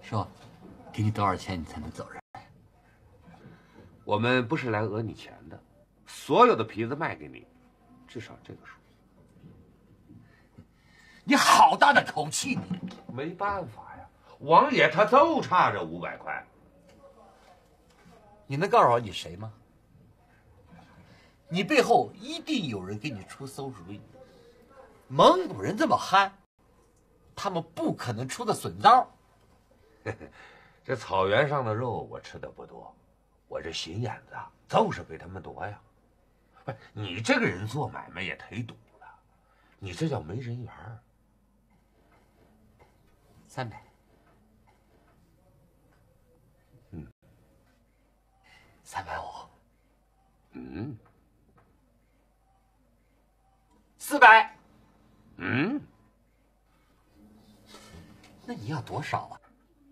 说，给你多少钱你才能走人？ 我们不是来讹你钱的，所有的皮子卖给你，至少这个数。 你好大的口气你！ 没办法呀，王爷他就差这500块。 你能告诉我你谁吗？你背后一定有人给你出馊主意。蒙古人这么憨，他们不可能出的损招。 这草原上的肉我吃的不多，我这心眼子啊，就是比他们多呀。不是你这个人做买卖也忒赌了，你这叫没人缘儿。 300。350。400。那你要多少啊？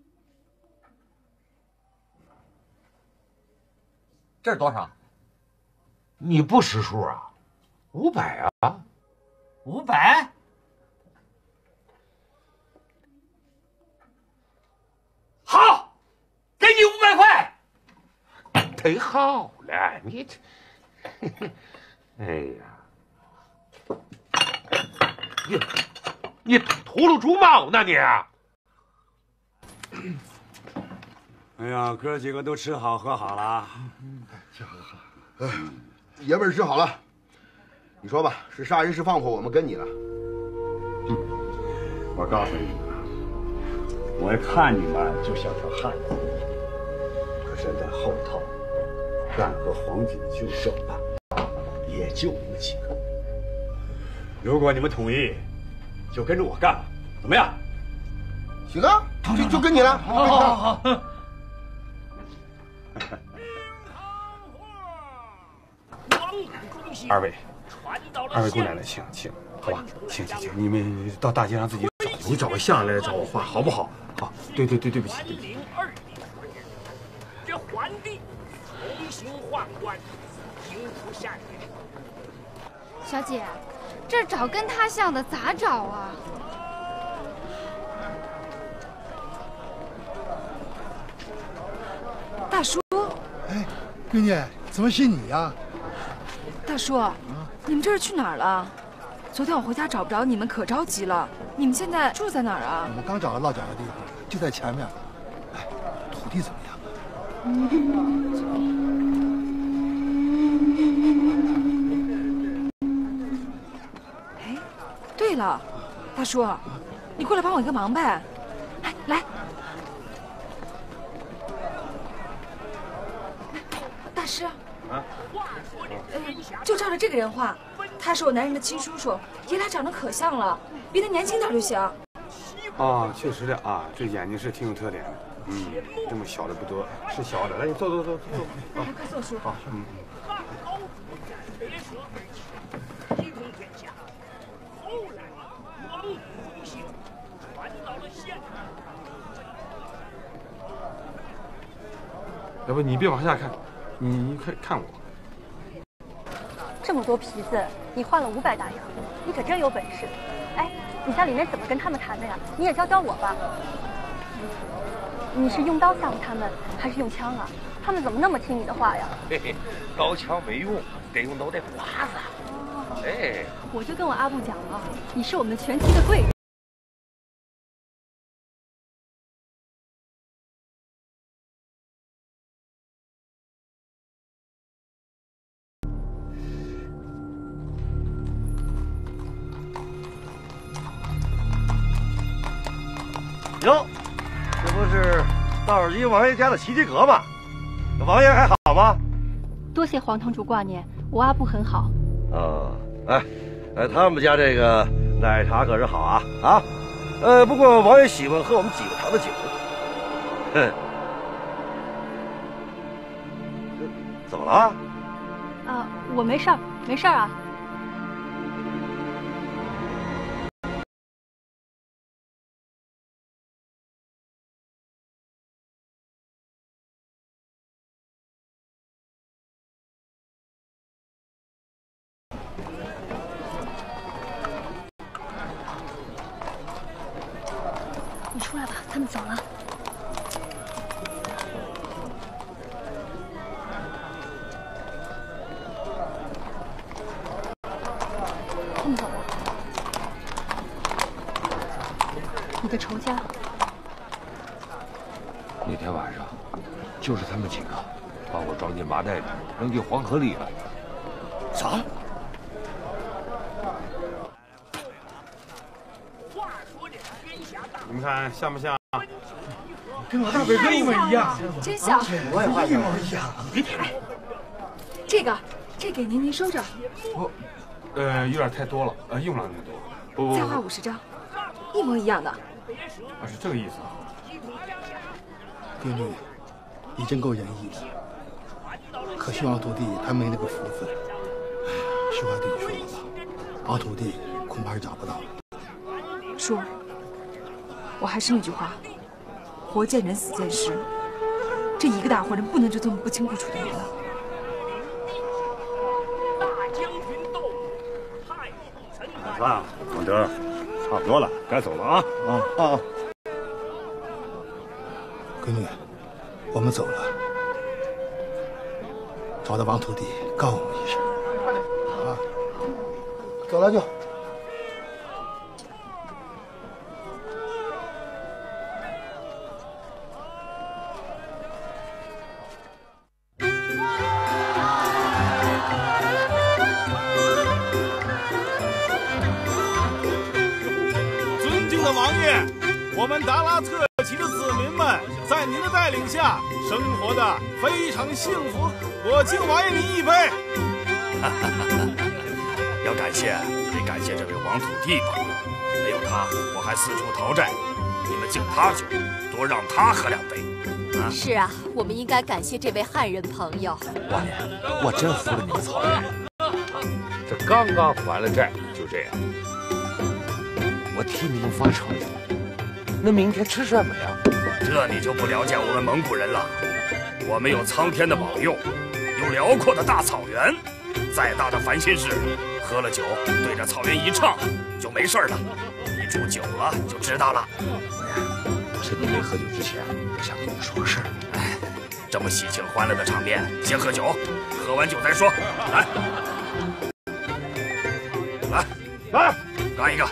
这是多少？ 你不识数啊？500啊 ？500？好，给你500块。 忒好了，你这，哎呀，你秃噜猪毛呢你？ 哎呀，哥几个都吃好喝好了。 吃好喝。爷们儿吃好了，你说吧，是杀人是放火，我们跟你了。 我告诉你们，我看你们就像条汉子，可是在后头，敢和皇锦救手的，也就你们几个。如果你们同意，就跟着我干，怎么样？ 行啊，就跟你了。 好。 二位姑娘来，请，好吧，请，你们到大街上自己找，你找个巷来找我画，好不好？好，对不起。 这皇帝重新宦官，平复下野。 小姐，这儿找跟他像的咋找啊？ 大叔， 哎，闺女，怎么是你呀？ 大叔，你们这是去哪儿了？昨天我回家找不着你们，可着急了。你们现在住在哪儿啊？ 我们刚找到落脚的地方，就在前面。哎，土地怎么样？ 哎，对了，大叔，你过来帮我一个忙呗。来，大师。就照着这个人画，他是我男人的亲叔叔，爷俩长得可像了，比他年轻点就行。 哦，确实的啊，这眼睛是挺有特点的。这么小的不多，是小的。来，你坐。 快坐，叔。 好， 一统天下。后来，王府中兴，传到了现代。 要不你别往下看，你看我。 这么多皮子，你换了500大洋，你可真有本事！哎，你在里面怎么跟他们谈的呀？你也教教我吧。你是用刀吓唬他们，还是用枪啊？他们怎么那么听你的话呀？ 嘿嘿，刀枪没用，得用脑袋瓜子。哎， 我就跟我阿布讲了，你是我们全期的贵人。 哟，这不是道尔基王爷家的奇迹阁吗？王爷还好吗？ 多谢皇堂主挂念，我阿布很好。 他们家这个奶茶可是好啊啊！不过王爷喜欢喝我们几个堂的酒。哼，怎么了？ 我没事儿啊。你出来吧，他们走了。 图的仇家。 那天晚上，就是他们几个把我装进麻袋里，扔进黄河里了。 啥？ 你们看像不像？ 跟老大北哥一模一样， 真像。 我也画一模一样。 别提了。 这给您收着。 有点太多了，用不了那么多。不， 再画50张，一模一样的。 是这个意思啊。 定律已经够仁义的，可惜王土地他没那个福分。实话对你说了吧，王土地恐怕是找不到了。 叔，我还是那句话，活见人，死见尸。这一个大活人不能就这么不清不楚的没了。 晚饭，王德，差不多了，该走了啊！ 闺女，我们走了，找到王土地，告诉我们一声。啊，走了就。 王爷，我们达拉特旗的子民们在您的带领下生活的非常幸福，我敬王爷您一杯。 要感谢得感谢这位王土地朋友，没有他我还四处讨债，你们敬他酒，多让他喝2杯。 是啊，我们应该感谢这位汉人朋友。 王爷，我真服了你们草原人，这刚刚还了债就这样。我替你们发愁，那明天吃什么呀？ 这你就不了解我们蒙古人了。我们有苍天的保佑，有辽阔的大草原，再大的烦心事，喝了酒对着草原一唱就没事了。一住久了就知道了。 趁你没喝酒之前，我想跟你说个事儿。 这么喜庆欢乐的场面，先喝酒，喝完酒再说。来，干一个！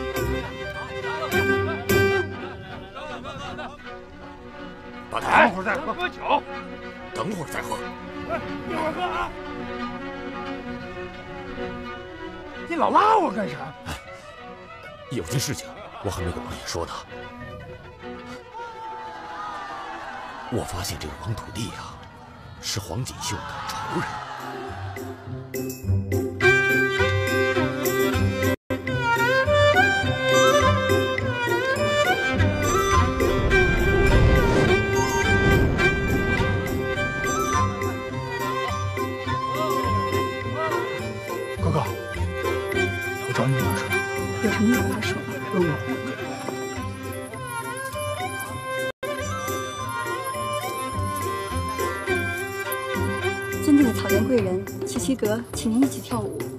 大台， 等会儿再喝酒， 等会儿再喝。 一会儿喝啊！ 你老拉我干啥？ 有件事情我还没跟王爷说呢。我发现这个王土地呀，是黄锦绣的仇人。 哥哥，我找你有事。 有什么一会儿再说吧。尊敬的草原贵人，齐齐格，请您一起跳舞。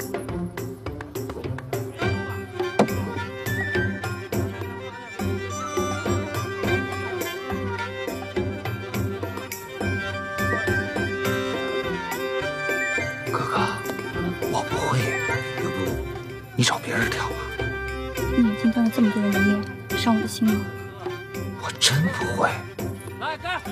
哥哥，我不会，要不你找别人跳吧。 你眼睛端了这么多人的面，伤我的心吗？ 我真不会。 来，干！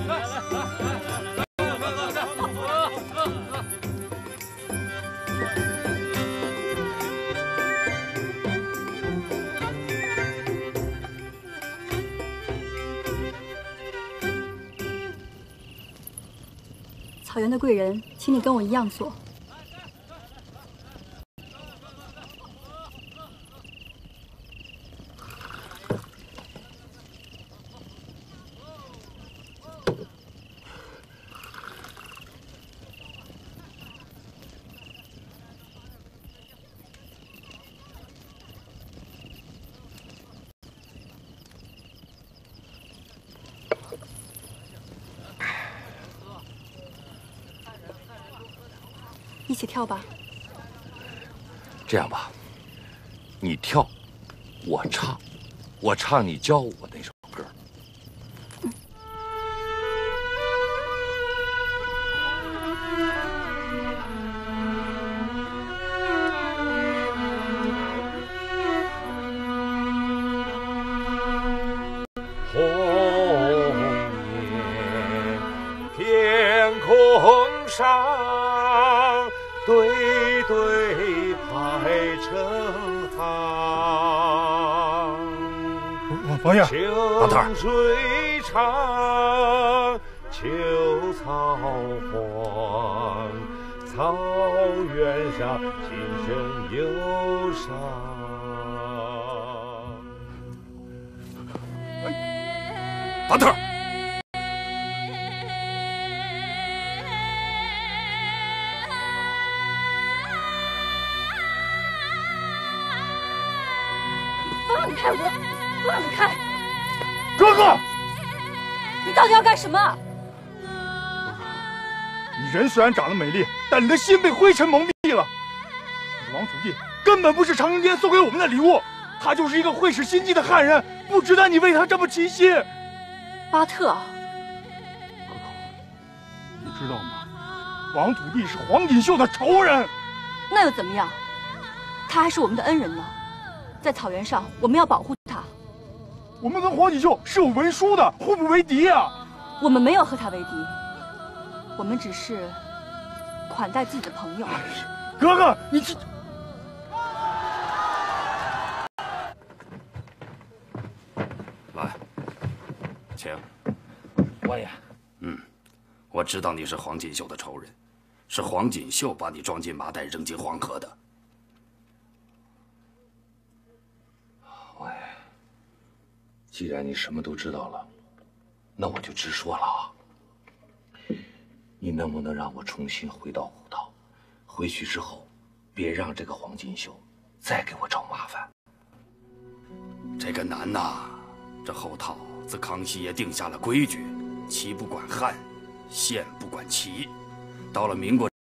草原的贵人，请你跟我一样做。一起跳吧。 这样吧，你跳，我唱，我唱你教我那首歌。 上，对对排成行。 王爷， 老头儿， 水长，秋草黄，草原上琴声忧伤。 巴特儿， 放开我！放开！ 哥哥， 你到底要干什么？ 你人虽然长得美丽，但你的心被灰尘蒙蔽了。王土地根本不是长生天送给我们的礼物，他就是一个会使心计的汉人，不值得你为他这么倾心。 巴特， 你知道吗？王土地是黄锦绣的仇人。 那又怎么样？他还是我们的恩人呢。在草原上，我们要保护他。 我们跟黄锦绣是有文书的，互不为敌啊！ 我们没有和他为敌，我们只是款待自己的朋友。 哥哥，你这…… 来，请。 王爷， 我知道你是黄锦绣的仇人，是黄锦绣把你装进麻袋扔进黄河的。 王爷，既然你什么都知道了，那我就直说了啊。你能不能让我重新回到虎道？回去之后，别让这个黄锦绣再给我找麻烦。 这个难呐，这后套自康熙爷定下了规矩，旗不管汉，县不管旗。到了民国，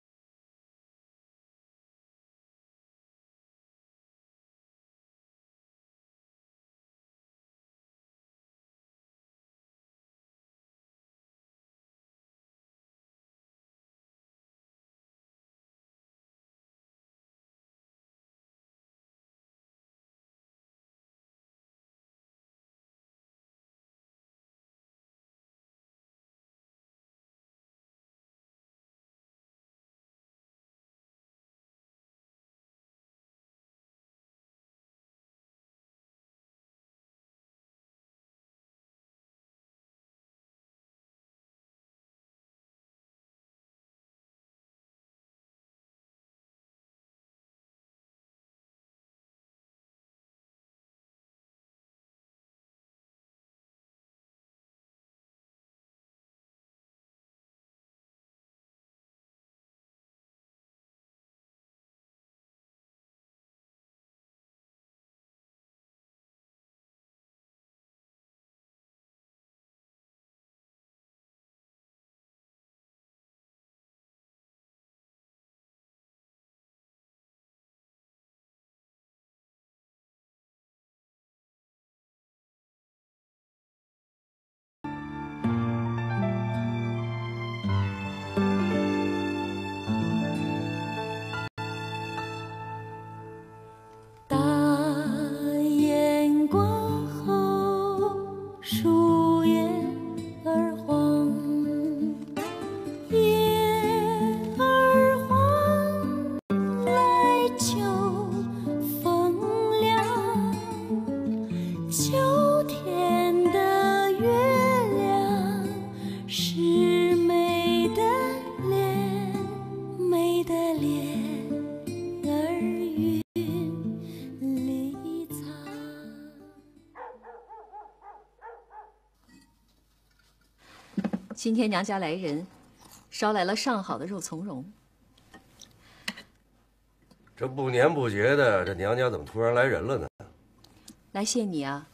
今天娘家来人，捎来了上好的肉苁蓉。 这不年不节的，这娘家怎么突然来人了呢？ 来谢你啊，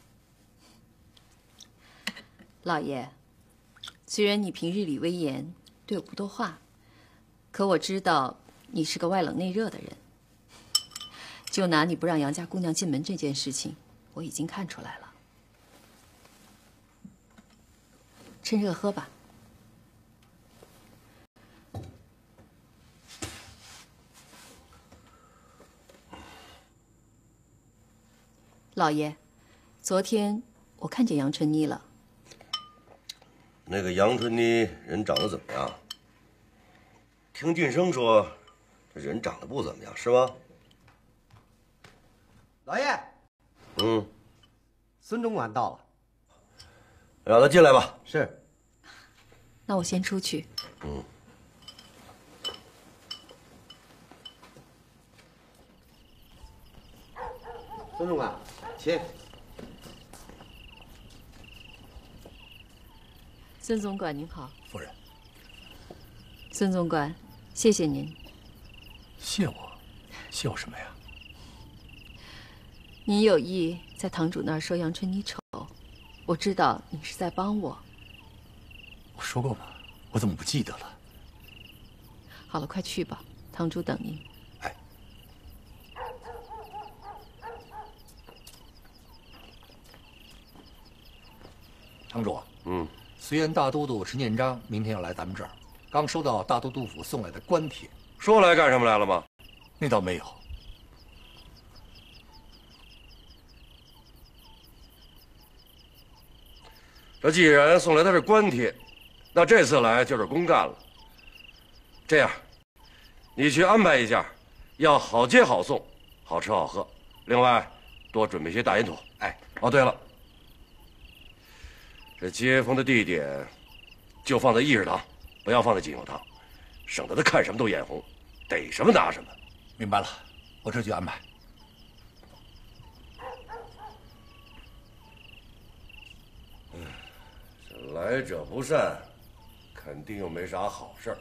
老爷。虽然你平日里威严，对我不多话，可我知道你是个外冷内热的人。就拿你不让杨家姑娘进门这件事情，我已经看出来了。趁热喝吧。老爷，昨天我看见杨春妮了。 那个杨春妮人长得怎么样？ 听俊生说，这人长得不怎么样，是吗？ 老爷，孙总管到了， 让他进来吧。 是。 那我先出去。 孙总管，请。 孙总管您好。 夫人。 孙总管，谢谢您。 谢我？谢我什么呀？ 您有意在堂主那儿说杨春妮丑，我知道你是在帮我。 我说过吗？我怎么不记得了？ 好了，快去吧，堂主等您。 堂主，绥远大都督陈建章明天要来咱们这儿，刚收到大都督府送来的官帖。 说来干什么来了吗？ 那倒没有。 这既然送来的是官帖，那这次来就是公干了。这样，你去安排一下，要好接好送，好吃好喝。另外，多准备些大烟土。哦，对了，这接风的地点就放在议事堂，不要放在金友堂，省得他看什么都眼红，逮什么拿什么。 明白了，我这就安排。 这来者不善，肯定又没啥好事儿。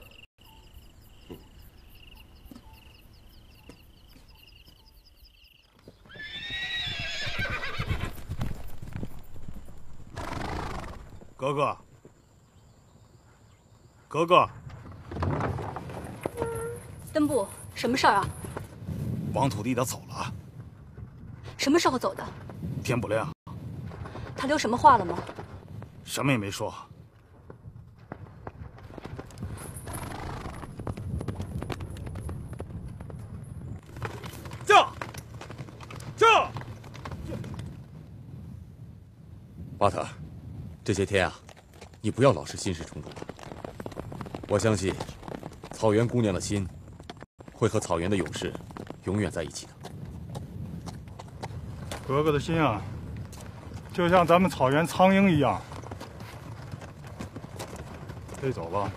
格格，格格， 登部，什么事儿啊？ 王土地他走了。 什么时候走的？ 天不亮。 他留什么话了吗？ 什么也没说。驾！驾！ 巴特，这些天啊，你不要老是心事重重的。我相信，草原姑娘的心，会和草原的勇士永远在一起的。 格格的心啊，就像咱们草原苍鹰一样，飞走了。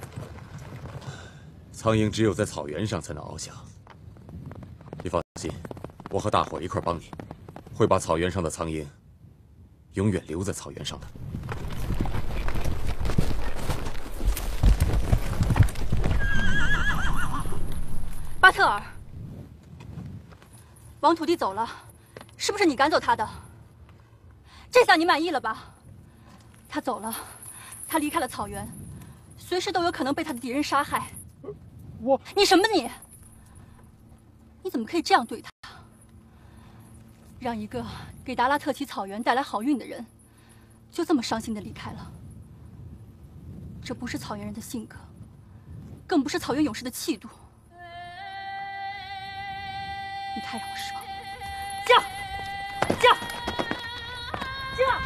苍鹰只有在草原上才能翱翔。你放心，我和大伙一块帮你，会把草原上的苍鹰永远留在草原上的。 巴特尔，王土地走了，是不是你赶走他的？这下你满意了吧？他走了，他离开了草原，随时都有可能被他的敌人杀害。你什么你？你怎么可以这样对他？让一个给达拉特奇草原带来好运的人，就这么伤心的离开了。这不是草原人的性格，更不是草原勇士的气度。你太让我失望了。驾！驾！驾！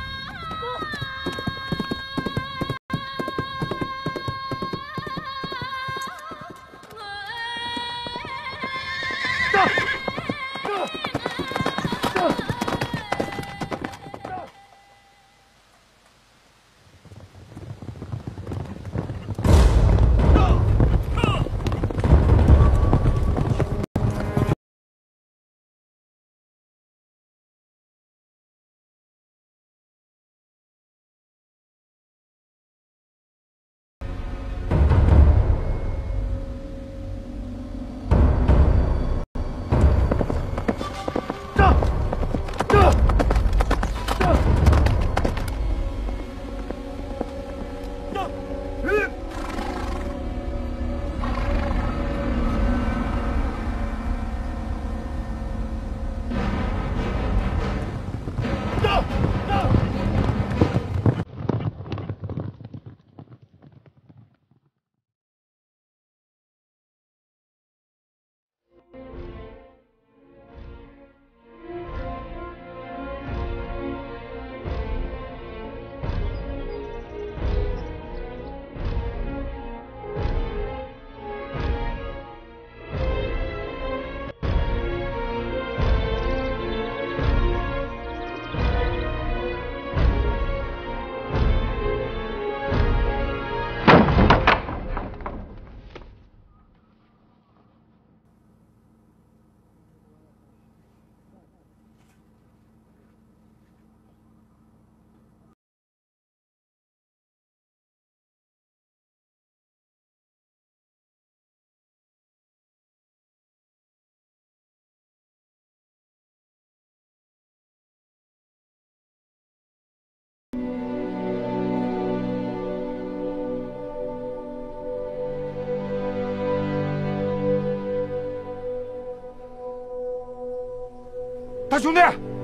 大兄弟，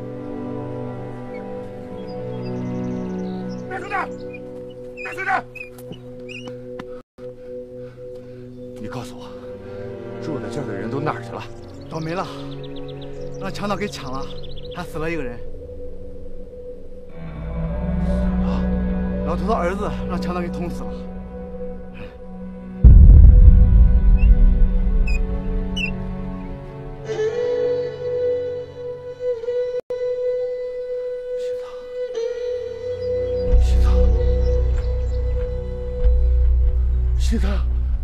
大兄弟，大兄弟，你告诉我，住在这儿的人都哪儿去了？ 都没了，让强盗给抢了，还死了一个人。老头的儿子让强盗给捅死了。 西藏，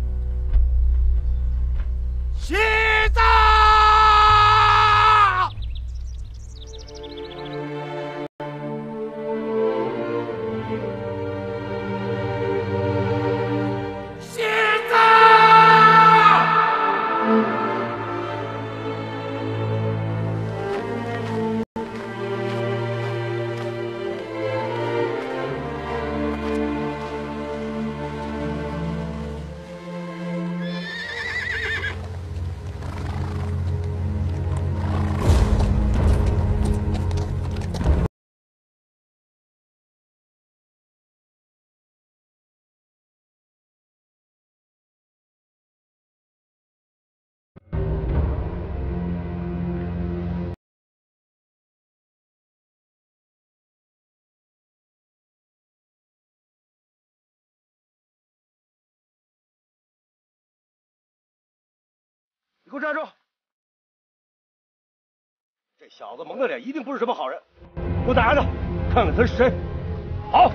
西藏，西藏。 你给我站住！这小子蒙着脸，一定不是什么好人。给我打着，看看他是谁。好。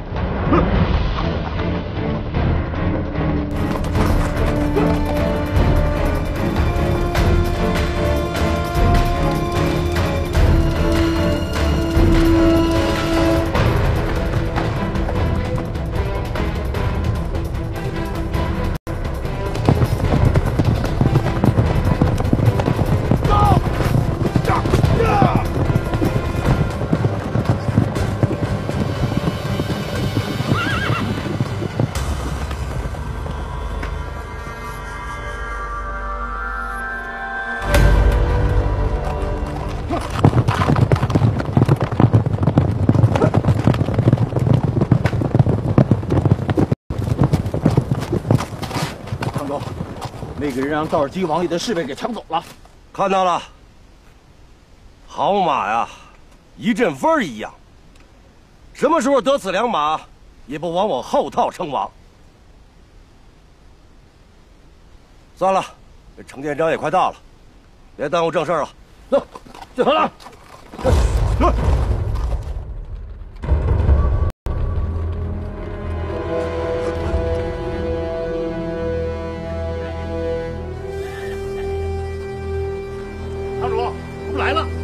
那个人让道尔基王爷的侍卫给抢走了。 看到了，好马呀，一阵风一样。什么时候得此良马，也不往我后套称王。算了，这程建章也快到了，别耽误正事了。走，进来了。 堂主，我们来了。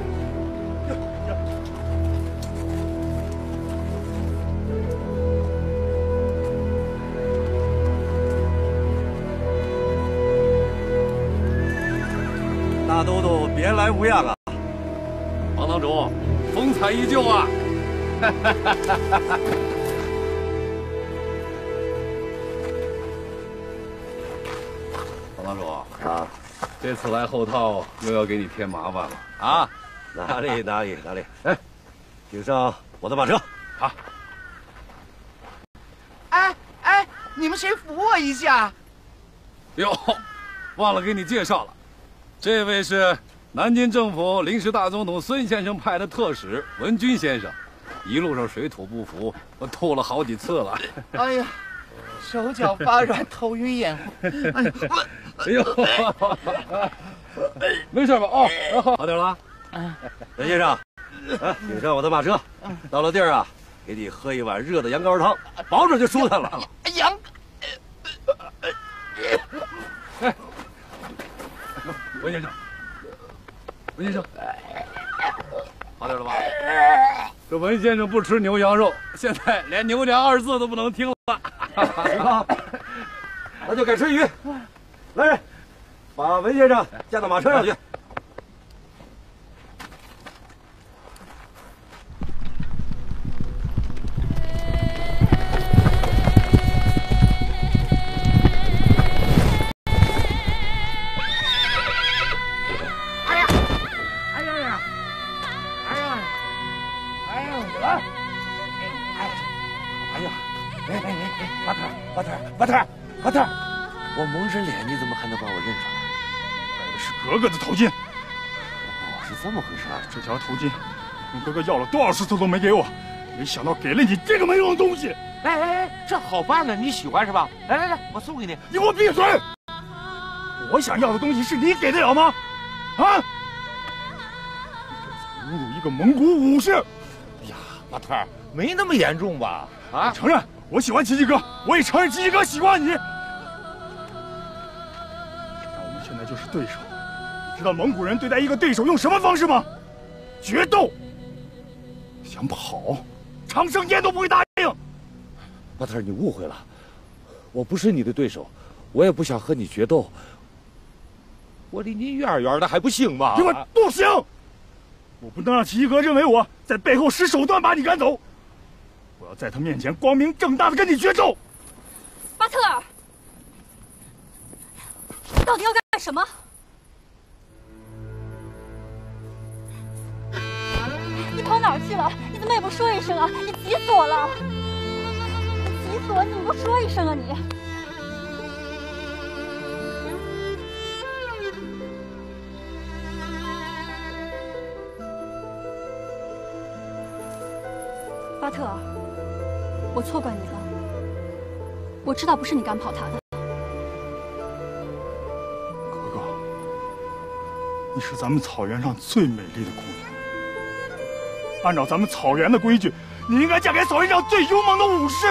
大都督别来无恙啊！ 王堂主，风采依旧啊！王堂主啊，这次来后套又要给你添麻烦了啊！ 哪里？哎，请上我的马车。 好。 哎，你们谁扶我一下？ 哟，忘了给你介绍了，这位是南京政府临时大总统孙先生派的特使文军先生。一路上水土不服，我吐了好几次了。 哎呀，手脚发软，头晕眼花。 哎呦，没事吧？哦，好点了。 文先生，请上我的马车。到了地儿啊，给你喝一碗热的羊羔汤，保准就舒坦了。 羊。 哎，文先生，好点了吧？这文先生不吃牛羊肉，现在连牛羊二字都不能听了。 那就改吃鱼。来人，把文先生架到马车上去。 巴特，我蒙着脸，你怎么还能把我认出来？ 戴的是格格的头巾。 哦，是这么回事啊！ 这条头巾，跟格格要了多少次都没给我，没想到给了你这个没用的东西。 哎，这好办呢，你喜欢是吧？来，我送给你。 你给我闭嘴！我想要的东西是你给得了吗？啊！你这才侮辱一个蒙古武士！ 呀，巴特，没那么严重吧？啊！ 我承认我喜欢吉吉哥，我也承认吉吉哥喜欢你。那我们现在就是对手。你知道蒙古人对待一个对手用什么方式吗？决斗。想跑，长生烟都不会答应。 巴特，你误会了，我不是你的对手，我也不想和你决斗。我离你远远的，还不行吗？ 给我不行！我不能让齐格认为我在背后使手段把你赶走。我要在他面前光明正大的跟你决斗。 巴特尔，你到底要干什么？你跑哪儿去了？你怎么也不说一声啊？你急死我了！急死我！你不说一声啊你！巴特尔，我错怪你了。我知道不是你赶跑他的。 格格，你是咱们草原上最美丽的姑娘。按照咱们草原的规矩，你应该嫁给草原上最勇猛的武士。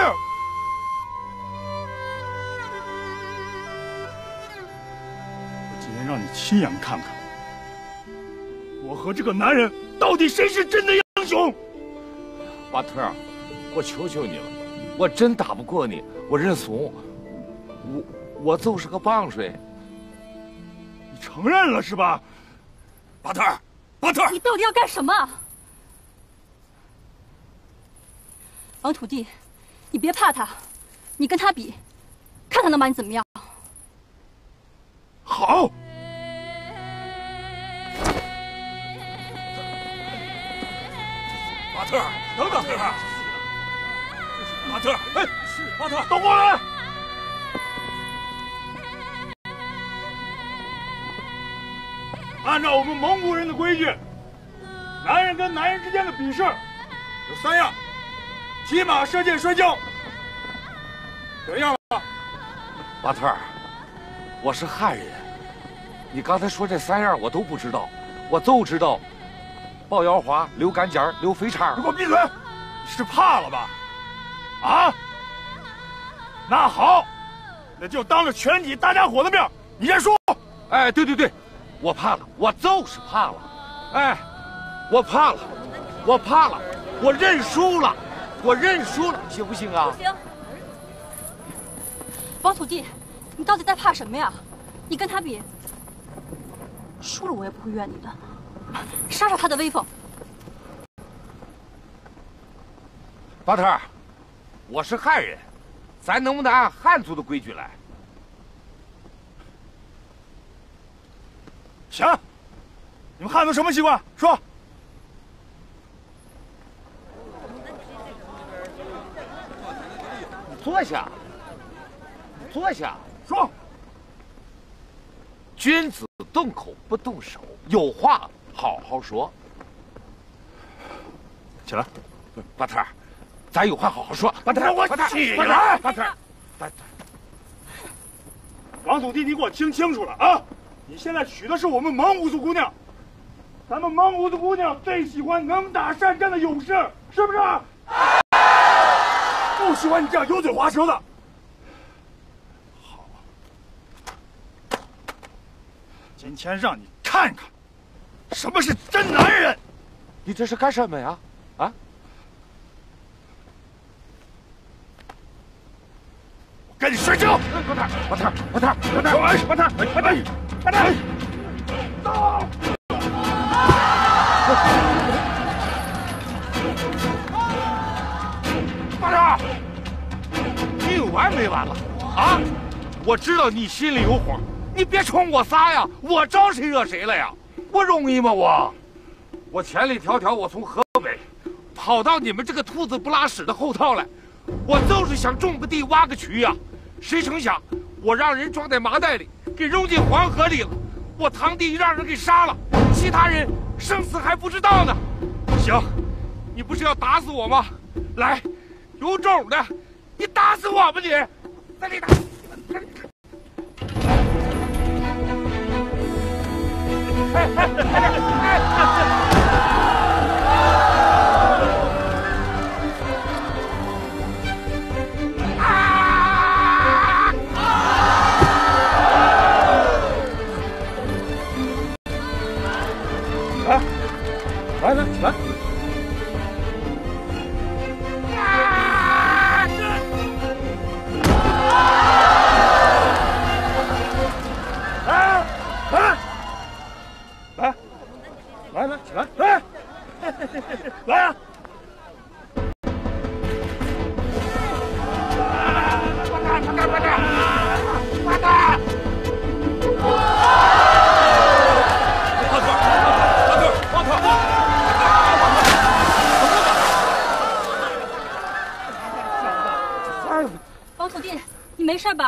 我今天让你亲眼看看，我和这个男人到底谁是真的英雄。 巴特，我求求你了，我真打不过你，我认怂。我就是个棒槌。 你承认了是吧？ 巴特，你到底要干什么？王土地，你别怕他，你跟他比，看他能把你怎么样。 好。 巴特，等等，巴特，哎，巴特， 都过来！按照我们蒙古人的规矩，男人跟男人之间的比试有3样：骑马、射箭、摔跤。怎么样吧？ 巴特，我是汉人，你刚才说这3样我都不知道，我就知道抱腰滑、溜杆尖、溜飞叉。 你给我闭嘴！你是怕了吧？啊？那好，那就当着全体大家伙的面，你认输。 哎，对，我怕了，我就是怕了。哎，我怕了，我认输了，行不行啊？ 不行。王土地，你到底在怕什么呀？你跟他比，输了我也不会怨你的。杀杀他的威风。 巴特，我是汉人，咱能不能按汉族的规矩来？ 行，你们汉族什么习惯？说。 坐下。 说。 君子动口不动手，有话好好说。 起来。 巴特，咱有话好好说。巴特， 我起来。 巴特， 王土地，你给我听清楚了啊！你现在娶的是我们蒙古族姑娘，咱们蒙古族姑娘最喜欢能打善战的勇士，是不是？不喜欢你这样油嘴滑舌的。好，今天让你看看什么是真男人。 你这是干什么呀？啊？ 我跟你睡觉。 巴特， 走！ 巴特，你有完没完了？啊！我知道你心里有火，你别冲我撒呀！我招谁惹谁了呀？我容易吗？我千里迢迢我从河北跑到你们这个兔子不拉屎的后套来， 我就是想种个地挖个渠呀，谁成想我让人装在麻袋里，给扔进黄河里了。我堂弟让人给杀了，其他人生死还不知道呢。行，你不是要打死我吗？来，有种的，你打死我吧你！在这打。 来，起来！来，起来！来啊！快点！ 王土地，你没事吧？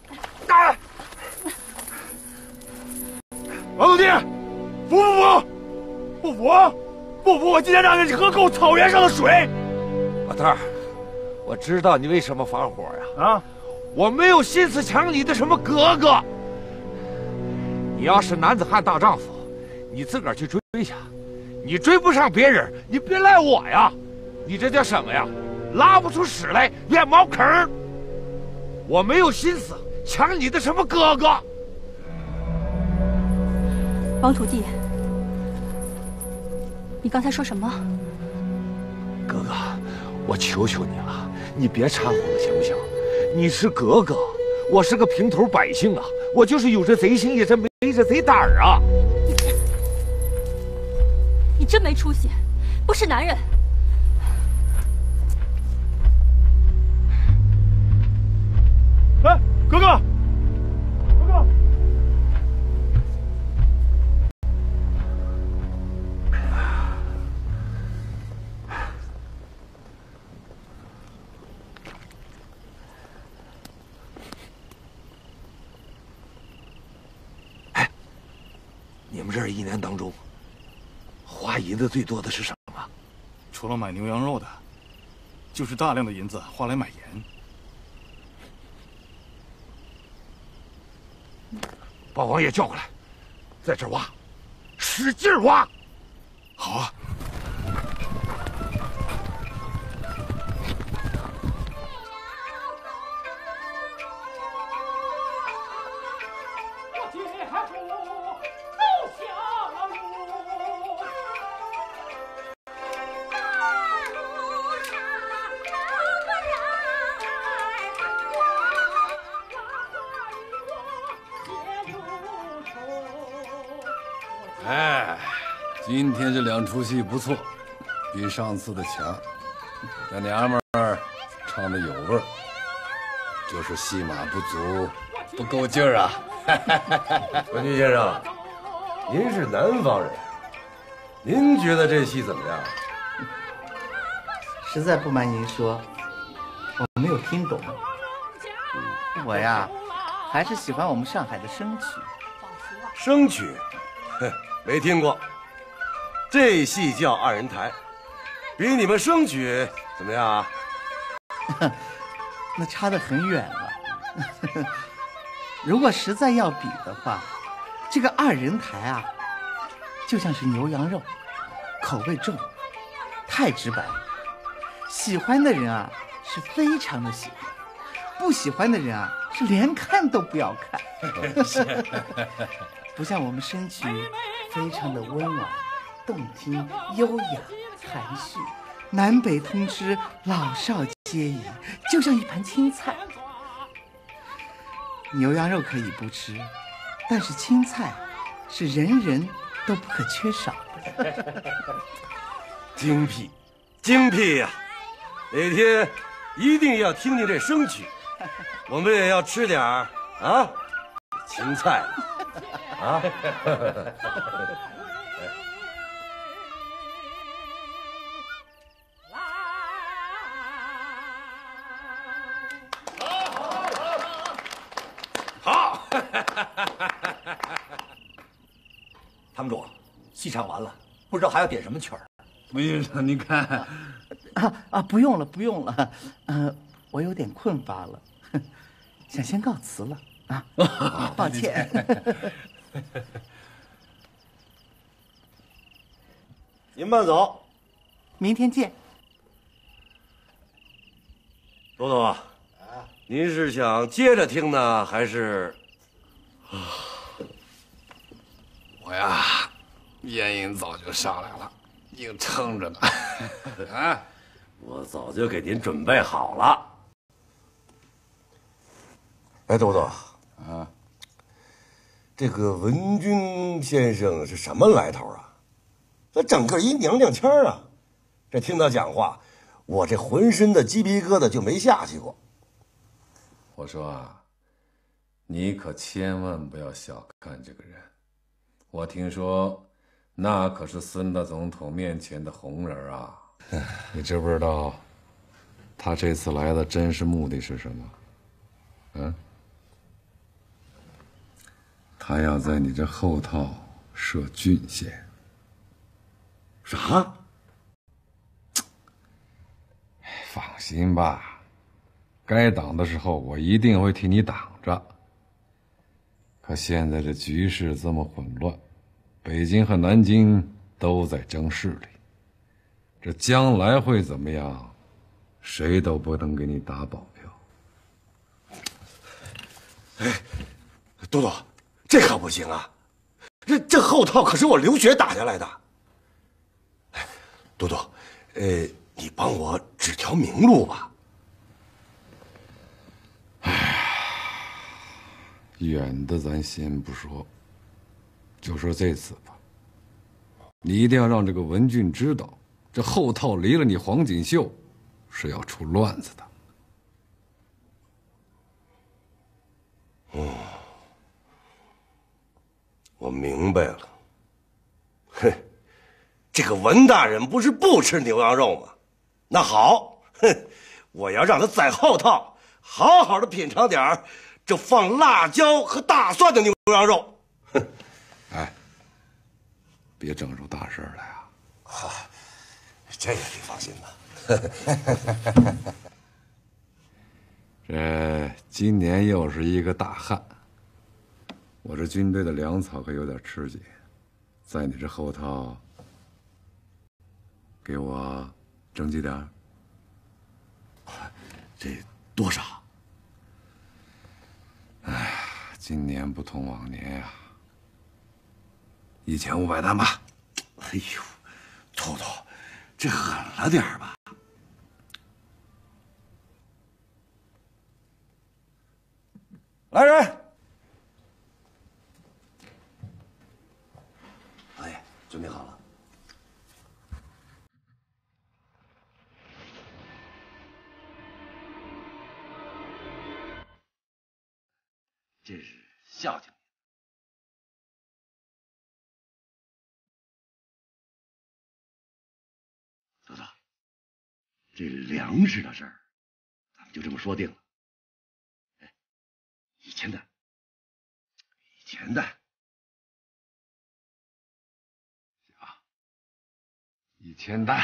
王土地，服不服？不服！不服！我今天让你喝够草原上的水！ 老头儿，我知道你为什么发火呀？ 啊！ 我没有心思抢你的什么哥哥。你要是男子汉大丈夫，你自个儿去追去。你追不上别人，你别赖我呀！你这叫什么呀？拉不出屎来怨茅坑。我没有心思抢你的什么哥哥。 王土地，你刚才说什么？ 哥哥，我求求你了，你别掺和了，行不行？你是哥哥，我是个平头百姓啊，我就是有这贼心，也是没这贼胆儿啊！ 你真没出息，不是男人。 来，哥哥，哥哥。 你们这儿一年当中，花银子最多的是什么？ 除了买牛羊肉的，就是大量的银子花来买盐。 把王爷叫过来，在这儿挖，使劲挖。 好啊。 哎，今天这两出戏不错，比上次的强。这娘们儿唱的有味儿，就是戏码不足，不够劲儿啊。 文君先生，您是南方人，您觉得这戏怎么样？ 实在不瞒您说，我没有听懂。我呀，还是喜欢我们上海的生曲。 生曲？哼，没听过。这戏叫二人台，比你们生曲怎么样啊？ 那差得很远了。如果实在要比的话，这个二人台啊，就像是牛羊肉，口味重，太直白。喜欢的人啊，是非常的喜欢；不喜欢的人啊，是连看都不要看。不像我们生曲，非常的温婉、动听、优雅、含蓄，南北通吃，老少皆宜，就像一盘青菜。牛羊肉可以不吃，但是青菜是人人都不可缺少的。 精辟，精辟呀！哪天一定要听听这生曲，我们也要吃点儿啊青菜啊。 堂主，戏唱完了，不知道还要点什么曲儿？ 文先生，您看， 不用了，不用了，我有点困乏了，想先告辞了啊，抱歉。 您慢走， 明天见。 多多，您是想接着听呢，还是？ 我呀，烟瘾早就上来了，硬撑着呢。啊， 我早就给您准备好了。哎，多多啊，这个文君先生是什么来头啊？这整个一娘娘腔啊！这听他讲话，我这浑身的鸡皮疙瘩就没下去过。 我说啊，你可千万不要小看这个人。我听说，那可是孙大总统面前的红人啊！你知不知道，他这次来的真实目的是什么？嗯？他要在你这后套设郡县。 啥？ 放心吧，该挡的时候我一定会替你挡着。可现在这局势这么混乱，北京和南京都在争势力，这将来会怎么样，谁都不能给你打保票。 哎，多多，这可不行啊！这后套可是我流血打下来的。多多，你帮我指条明路吧。 远的咱先不说，就说这次吧，你一定要让这个文俊知道，这后套离了你黄锦绣，是要出乱子的。 我明白了。哼，这个文大人不是不吃牛羊肉吗？那好，哼，我要让他在后套好好的品尝点这放辣椒和大蒜的牛羊肉。哼， 哎，别整出大事来啊！ 这个你放心吧。 这今年又是一个大旱，我这军队的粮草可有点吃紧，在你这后套，给我征集点。 这多少？ 哎，今年不同往年呀，1500担吧。 哎呦，头头，这狠了点吧？来人！老爷，准备好了。这是孝敬你。豆豆，这粮食的事儿，咱们就这么说定了。1000担，1000担， 行，1000担。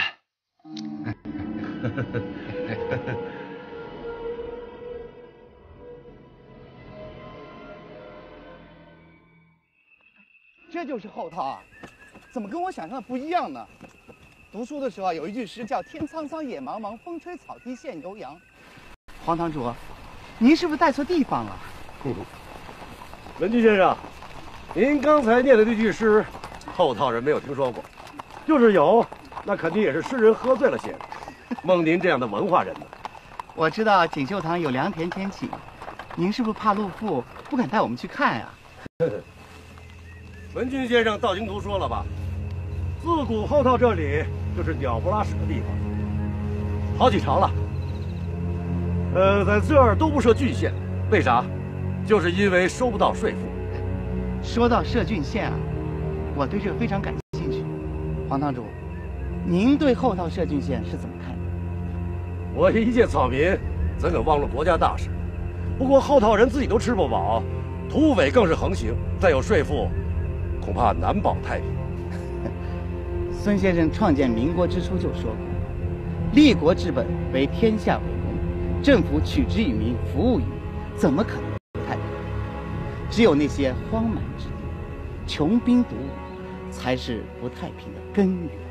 这就是后套啊，怎么跟我想象的不一样呢？读书的时候有一句诗叫“天苍苍，野茫茫，风吹草低见牛羊”。黄堂主，您是不是带错地方了？ 文俊先生，您刚才念的这句诗，后套人没有听说过，就是有，那肯定也是诗人喝醉了写的。蒙您这样的文化人呢？ 我知道锦绣堂有良田天气，您是不是怕路富，不敢带我们去看呀？ 文俊先生道经途说了吧，自古后套这里就是鸟不拉屎的地方，好几朝了。在这儿都不设郡县，为啥？就是因为收不到税赋。 说到设郡县啊，我对这个非常感兴趣。黄堂主，您对后套设郡县是怎么看的？ 我一介草民，怎敢忘了国家大事？不过后套人自己都吃不饱， 土匪更是横行，再有税赋，恐怕难保太平。 孙先生创建民国之初就说过：“立国之本为天下为公，政府取之于民，服务于民，怎么可能不太平？只有那些荒蛮之地、穷兵黩武，才是不太平的根源。”